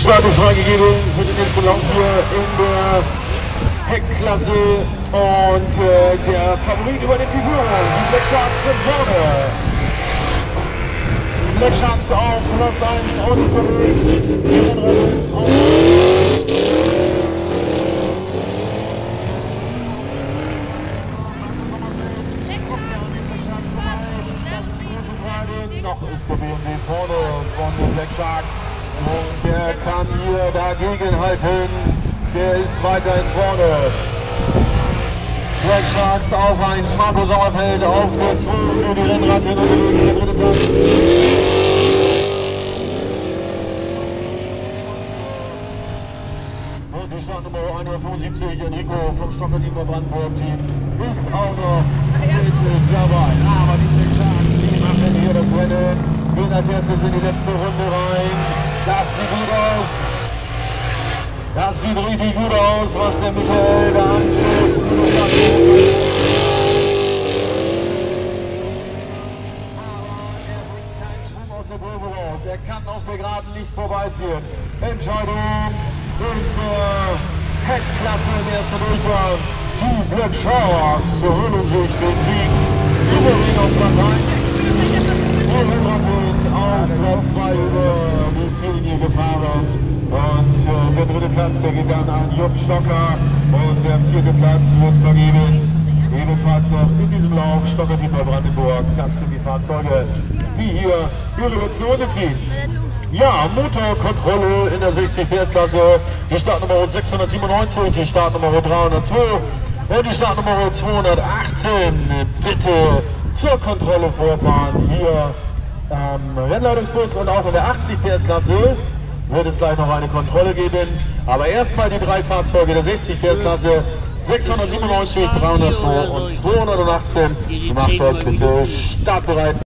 Start ist freigegeben für den nächsten Lauf hier in der Heckklasse und der Favorit übernimmt die Führung. Die Black Sharks sind vorne. Die Black Sharks auf Platz 1 und unterwegs. Die Rennrennen auf noch ist der BMW vorne von den Black Sharks und der kann hier dagegen halten. Der ist weiterhin vorne. Black Sharks auf 1, Marco Sauerfeld auf der 2 für die Rennratte unterwegs, der dritte Platz. Und die Startnummer 175, Enrico vom Stocker-Team Brandenburg Team, ist auch noch mit dabei. Aber die Black Sharks, die machen hier das Rennen. Gehen als erstes in die letzte Runde rein. Das sieht gut aus. Das sieht richtig gut aus, was der Michael da anstellt. Aber er bringt keinen Schwung aus der Kurve raus. Er kann auf der Geraden nicht vorbeiziehen. Entscheidung in der Heckklasse in erster Durchgang. Die Black Sharks holen sich den Sieg souverän auf Platz 1. Die Rennratten auf Platz 2 über die Ziellinie gefahren. Und der dritte Platz, der geht dann an Jupp Stocker und der vierte Platz wird vergeben. Ebenfalls noch in diesem Lauf Stocker Team Brandenburg. Das sind die Fahrzeuge, die hier ihre Lektionen ziehen. Ja, Motorkontrolle in der 60 PS-Klasse. Die Startnummer 697, die Startnummer 302 und die Startnummer 218. Bitte zur Kontrolle vorfahren hier am Rennleitungsbus und auch in der 80 PS-Klasse. Wird es gleich noch eine Kontrolle geben, aber erstmal die drei Fahrzeuge der 60 PS-Klasse 697, 302 und 218. Macht euch bitte startbereit.